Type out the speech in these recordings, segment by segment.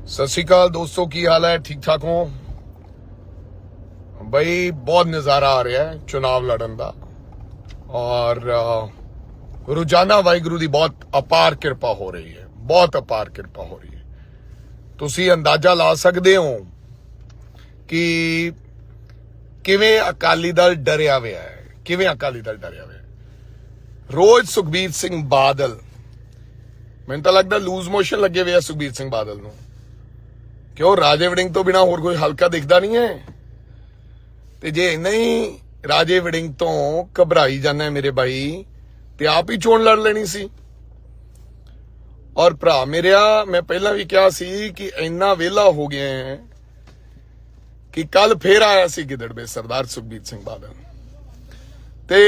सत श्री अकाल दोस्तों, की हाल है? ठीक ठाक हो भाई? बहुत नज़ारा आ रहा है चुनाव लड़न का और रोजाना वाहिगुरू की बहुत अपार कृपा हो रही है, बहुत अपार कृपा हो रही है। तुसी अंदाजा ला सकते हो कि किवें अकाली दल डरिया हुआ है, किवें अकाली दल डरिया हुआ है। रोज सुखबीर सिंह बादल, मैंने तो लगता लूज मोशन लगे हुए सुखबीर सिंह बादल नूं। क्यों राजे वड़िंग तो बिना होर कोई हल्का दिखता नहीं है? ते जे नहीं राजे वड़िंग तो घबराई जाना है मेरे भाई, ते आप ही चोण लड़ लेनी सी। और भरा मेरिया, मैं पहला भी कहा सी कि इन्ना वेला हो गया है कि कल फिर आया सी गिदड़बे सरदार सुखबीर सिंह बादल ते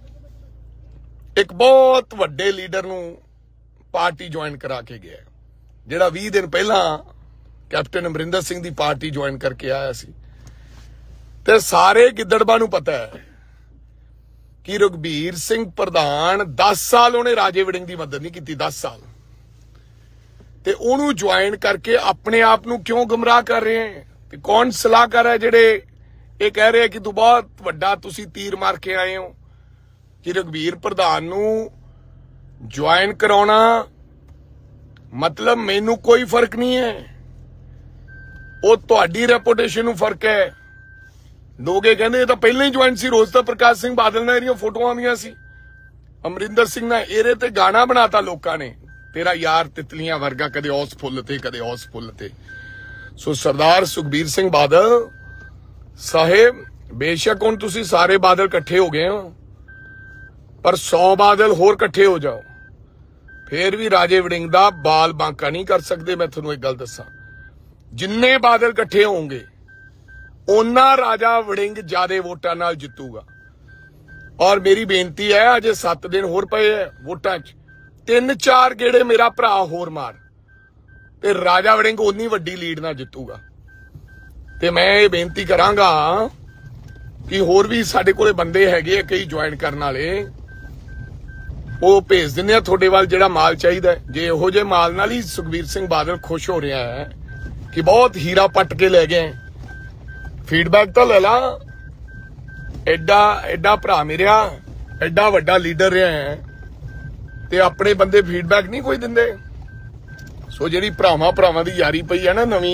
एक बहुत वड्डे लीडर नूं पार्टी ज्वाइन करा के गया, जिहड़ा 20 दिन पहला कैप्टन अमरिंदर सिंह दी पार्टी ज्वाइन करके आया सी। ते सारे गिद्दड़बा नूं पता है कि रघबीर सिंह प्रधान 10 साल उन्हें राजे वड़िंग की मदद नहीं की, 10 साल। ते उन्होंने ज्वाइन करके अपने आप नूं क्यों गुमराह कर रहे हैं? ते कौन सलाहकार है जेडे ये कह रहे हैं कि तू बहुत वड्डा तुसी तीर मार के आए हो कि रघबीर प्रधान नूं ज्वाइन कराउणा मतलब मैनू कोई फर्क नहीं है, वो तुहाडी रेपुटेशन नूं फर्क है। लोग ये कहते तो पहले ही ज्वाइन सी, रोज तो प्रकाश सिंह बादल ने एरिया फोटोआं आउंदियां सी, अमरिंदर सिंह ने एरे ते गाना बनाता लोकां ने, तेरा यार तितलियां वर्गा, कदे औस फुल ते कदे औस फुल ते। सो सरदार सुखबीर सिंह बादल साहेब, बेशक हुण तुसीं सारे बादल इकट्ठे हो गए हो, पर 100 बादल होर इकट्ठे हो जाओ, फिर भी राजे वड़िंग दा बाल बांका नहीं कर सकते। मैं तुहानूं एक गल दसां, जिन्ने बादल इकट्ठे होंगे उन्ना राजा वड़िंग ज्यादा वोटां नाल जितूगा। और मेरी बेनती है, अजे 7 दिन होर पए है वोटां च, 3-4 गेड़े मेरा भरा होर मार ते राजा वड़िंग उन्नी वड्डी लीड नाल जितूगा। ते मैं ये बेनती करांगा कि होर भी साडे कोले बंदे हैगे कई ज्वाइन करन वाले, वो भेज दिंदे आ तुहाडे वाल जिहड़ा माल चाहिदा है। जे इहो जिहे माल नाल ही सुखबीर सिंह बादल खुश हो रहा है कि बहुत हीरा पट के ले गए, फीडबैक तो ले ला। एडा एडा भरा मेरिया, एडा वड्डा लीडर रहा है ते अपने बंदे फीडबैक नहीं कोई दिंदे। सो जिहड़ी भरावां भरावां दी यारी पई है ना नवीं,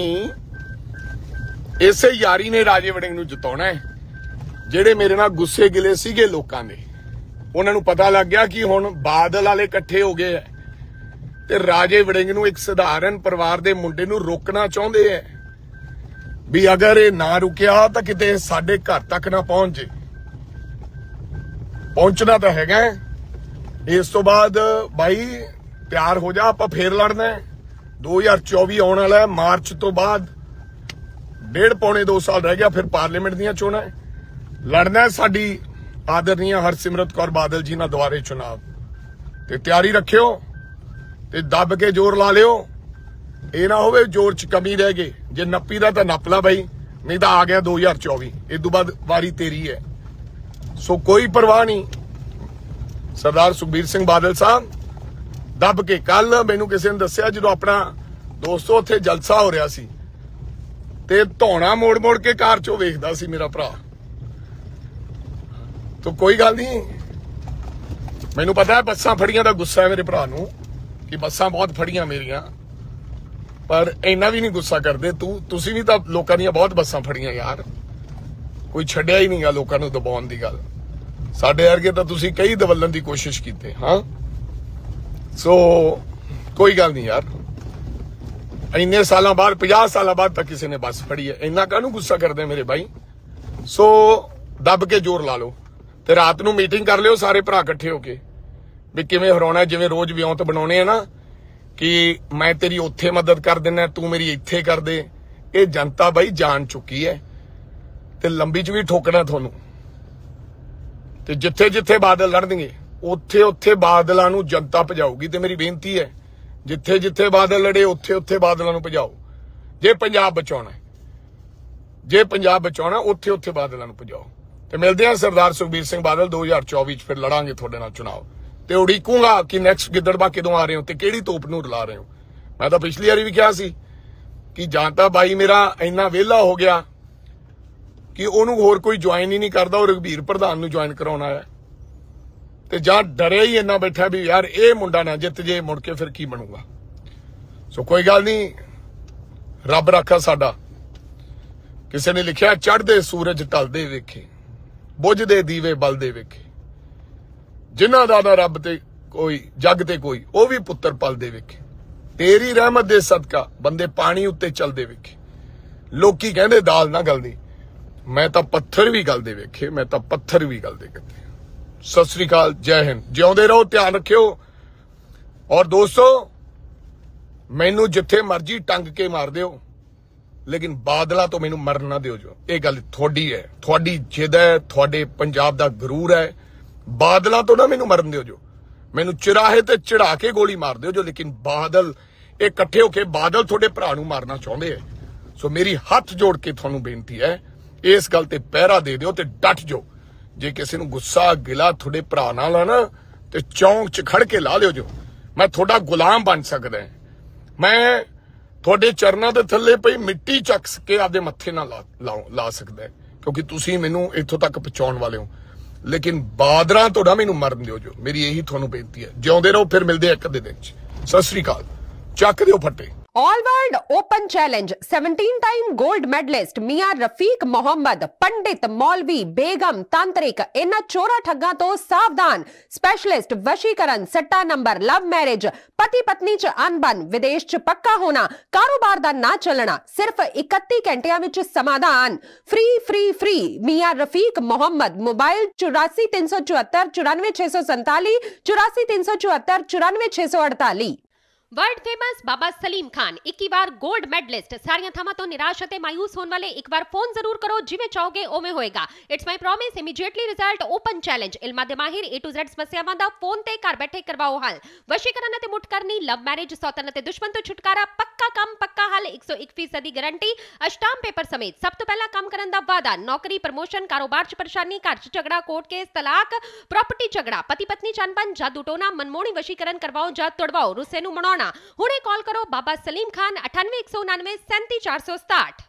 इसे यारी ने राजे वड़िंग नूं जिताउणा है। जिहड़े मेरे नाल गुस्से गिले सीगे लोकां दे, उन्हां नूं पता लग गया कि हुण बादल वाले इकट्ठे हो गए है ते राजे वड़िंग नूं एक सधारण परिवार दे मुंडे नूं रोकना चाहुंदे है भी अगर ये ना रुकिया तो किते साडे घर तक ना पहुंच जे। पहुंचना तो हैगा, इस तो बाद भाई प्यार हो जा, आपां फिर लड़ना है। 2024 आने वाला है, मार्च तो बाद 1.5-2 साल रह गया, फिर पार्लीमेंट दीयां चोणां है, लड़ना है साडी आदरणीय हरसिमरत कौर बादल जी नाल दुबारे चुनाव। ते तैयारी रखियो ते दब के जोर ला लियो, ये ना होवे जोर च कमी रह गई। जे नप्पी दा तां नप ला भाई, नहीं तो आ गया 2024, इस तो बाद वारी तेरी है। सो कोई परवाह नहीं, सरदार सुखबीर सिंह बादल साहब दब के। कल मैनू किसी ने दसिया जो अपना दोस्तों उत्थे जलसा हो रहा सी ते धौना मोड़ मोड़ के कार चो वेखदा सी मेरा भरा। तो कोई गल नहीं, मैनू पता है बसां फड़ियां दा गुस्सा है मेरे भरा नूं कि बसां बहुत फड़ियां मेरियां, पर इन्ना भी नहीं गुस्सा करते। तुसी भी तो लोकां दीयां बहुत बसां फड़ियां यार, कोई छड्डिया ही नहीं गा लोकां नूं दबाउण दी गल। साडे वर्गे तो तुसी कई दवलन की कोशिश कीते। हाँ, सो कोई गल नहीं यार, इन्ने साल बाद 50 साल बाद तक किसी ने बस फड़ी है, इन्ना काहनूं गुस्सा करदे मेरे भाई। सो दब के जोर ला लो ते रात नूं मीटिंग कर लियो सारे भरा इकट्ठे होके भी किवें हराउणा। जिवें रोज विਉਂਤ बनाउणे है ना कि मैं तेरी उत्थे मदद कर देना, तू मेरी इत्थे कर दे। ये जनता भाई जान चुकी है ते लंबी च भी ठोकना थोनू। ते जिथे जिथे बादल लड़नगे उत्थे उत्थे बादलों नूं जनता भजाऊगी। ते मेरी बेनती है, जिथे जिथे बादल लड़े उत्थे उत्थे बादलों नूं भजाओ। जे पंजाब बचाउणा, जे पंजाब बचाउणा उत्थे उत्थे बादलों नूं भजाओ। ते मिलदे आ सरदार सुखबीर सिंह बादल 2024 फिर लड़ांगे तुहाडे नाल चुनाव। ते उड़ीकूंगा कि नैक्सट गिद्दड़बा कदों आ रहे हो ते किहड़ी तोप नूं रला रहे हो। मैं तो पिछली बारी भी कहा सी कि जां तां बाई मेरा इन्ना वेला हो गया कि ਉਹਨੂੰ ਹੋਰ ਕੋਈ ज्वाइन ही नहीं करता और रघबीर प्रधान ਨੂੰ ज्वाइन कराउण आया ਤੇ ਜਾਂ ਡਰਿਆ ਹੀ ਇੰਨਾ ਬੈਠਾ ਵੀ ਯਾਰ ਇਹ ਮੁੰਡਾ ਨਾ ਜਿੱਤ ਜੇ ਮੁੜ ਕੇ ਫਿਰ ਕੀ ਬਣੂਗਾ। ਸੋ ਕੋਈ ਗੱਲ ਨਹੀਂ, ਰੱਬ ਰੱਖਾ ਸਾਡਾ। ਕਿਸੇ ਨੇ ਲਿਖਿਆ ਚੜ੍ਹਦੇ ਸੂਰਜ ਢਲਦੇ ਵੇਖੇ, ਬੁਝਦੇ ਦੀਵੇ ਬਲਦੇ ਵੇਖੇ, ਜਿਨ੍ਹਾਂ ਦਾ ਨਾ ਰੱਬ ਤੇ ਕੋਈ ਜੱਗ ਤੇ ਕੋਈ, ਉਹ ਵੀ ਪੁੱਤਰ ਪਲਦੇ ਵੇਖੇ। तेरी रहमत दे सदका बंदे पानी उत्ते चलते वेखे। लोकी कहंदे दाल ना गलदी, मैं तो पत्थर भी गलदे वेखे, मैं तो पत्थर भी गलदे कहते। सत श्री अकाल, जय हिंद, जिउंदे रहो, ध्यान रखियो। और दोस्तों मैनू जिथे मर्जी टंग के मार दियो, लेकिन बादलों तो मैनू मरन ना दिओ। जो ये गल थोड़ी है, थोड़ी जिद है, थोड़े पंजाब दा गुरूर है। बादलों तो ना मैनू मरन दिओ। जो मैनू चिराहे ते चढ़ा के गोली मार दिओ जो, लेकिन बादल ये कट्ठे होके बादल थोड़े भरा नूं मारना चाहते हैं। सो मेरी हाथ जोड़ के तुहानूं बेनती है, इस गल ते पहरा दे दिओ ते डट जो। जे किसी नूं गुस्सा गिला थोड़े भरा नाल है ना, ते चौंक च खड़ के ला लिओ जो। मैं थोड़ा गुलाम बन सकदा है, मैं थोड़े चरनां दे थल्ले पई मिट्टी चक के आपदे मत्थे नाल ला सकदा है, क्योंकि तुसीं मैनूं इत्थों तक पहुंचाउण वाले हो। लेकिन बादरां तो ना मैनू मरन दिओ जो, मेरी यही तुहानूं बेनती है। जिउंदे रहो, फिर मिलदे एक अद्धे दिन च। सत श्री अकाल, चक दिओ फट्टे। All world open challenge 17 time gold medalist मियां रफीक मोहम्मद, पंडित, मौलवी, बेगम, तांत्रिक, इन्हां चोरा ठग्गां तो सावधान। स्पेशलिस्ट वशीकरण, सट्टा नंबर, लव मैरिज, पति पत्नी च अनबन, विदेश च पक्का होना, कारोबार दा ना चलना, सिर्फ 31 घंटियां विच समाधान। फ्री फ्री फ्री मियां Rafiq Mohammad. Mobile 84 374 94 647, 84 374 94 648। World famous Baba Salim Khan 21 बार गोल्ड मेडलिस्ट। सारियां थावां तो निराश ते मायूस होने वाले एक बार फोन जरूर करो, जिवें चाहोगे उवें होएगा। It's my promise, immediately result, open challenge. इल्मां दे माहिर A to Z समस्यावां दा फोन ते घर बैठे करवाओ हल। वशीकरण ते मुठ करनी, लव मैरिज, सौतन ते दुश्मन तो छुटकारा, पक्का काम पक्का हल, 101% गारंटी, अष्टाम पेपर समेत। सब तो पहला काम करन दा वादा, नौकरी, प्रमोशन, कारोबार च परेशानी, घर च झगड़ा, कोर्ट केस, तलाक, प्रॉपर्टी झगड़ा, पति पत्नी च अनबन, जादू टोना, मनमोहनी वशीकरण करवाओ जा तुड़वाओ, रुस्से नूं मनाउणा। हुणे कॉल करो बाबा सलीम खान 98 199 37 467।